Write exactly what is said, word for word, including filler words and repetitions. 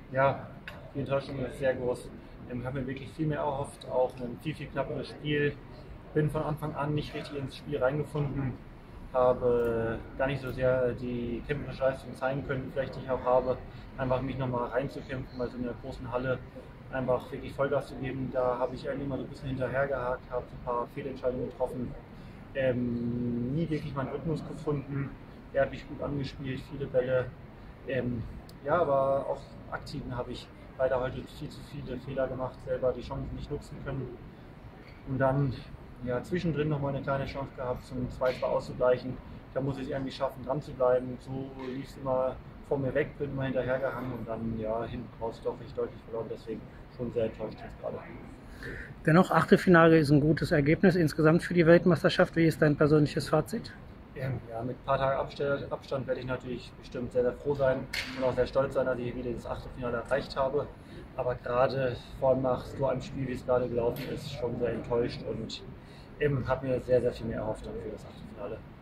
Ja, die Enttäuschung ist sehr groß. Ich habe mir wirklich viel mehr erhofft, auch ein viel, viel knapperes Spiel. Bin von Anfang an nicht richtig ins Spiel reingefunden, habe gar nicht so sehr die kämpferische Leistung zeigen können, die vielleicht die ich auch habe. Einfach mich nochmal reinzukämpfen, also in der großen Halle einfach wirklich Vollgas zu geben. Da habe ich eigentlich immer so ein bisschen hinterhergehakt, habe ein paar Fehlentscheidungen getroffen, ähm, nie wirklich meinen Rhythmus gefunden. Er hat mich gut angespielt, viele Bälle. Ähm, ja, aber auch aktiven habe ich leider heute viel zu viele Fehler gemacht, selber die Chancen nicht nutzen können. Und dann ja, zwischendrin noch mal eine kleine Chance gehabt, zum zwei zwei auszugleichen. Da muss ich es irgendwie schaffen, dran zu bleiben. So lief es immer vor mir weg, bin immer hinterhergehangen und dann ja, hinten raus doch ich deutlich verloren. Deswegen schon sehr enttäuscht jetzt gerade. Dennoch, Achtelfinale ist ein gutes Ergebnis insgesamt für die Weltmeisterschaft. Wie ist dein persönliches Fazit? Ähm, Ja, mit ein paar Tagen Abstand, Abstand werde ich natürlich bestimmt sehr, sehr froh sein und auch sehr stolz sein, dass ich wieder das Achtelfinale erreicht habe. Aber gerade vor allem nach so einem Spiel, wie es gerade gelaufen ist, schon sehr enttäuscht und ähm, habe mir sehr, sehr viel mehr erhofft dann für das Achtelfinale.